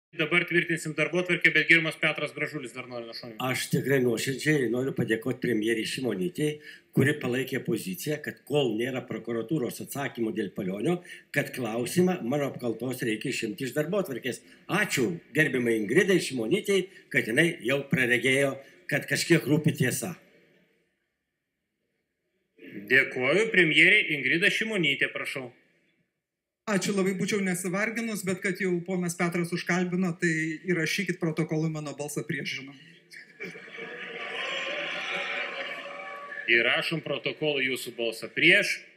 Dabar tvirtinsim darbotvarkę, bet gerbiamas Petras Gražulis dar nori nušonį. Aš tikrai nuoširdžiai noriu padėkoti premjerei Šimonytei, kuri palaikė poziciją, kad kol nėra prokuratūros atsakymų dėl Palionio, kad klausimą mano apkaltos reikia išimti iš darbotvarkės. Ačiū gerbiamai Ingridai Šimonytei, kad jinai jau praregėjo, kad kažkiek rūpi tiesa. Dėkuoju, premjerė Ingrida Šimonytė, prašau. Ačiū, labai būčiau nesivarginus, bet kad jau ponas Petras užkalbino, tai įrašykit protokolui mano balsą prieš, žinoma. Įrašom protokolui jūsų balsą prieš.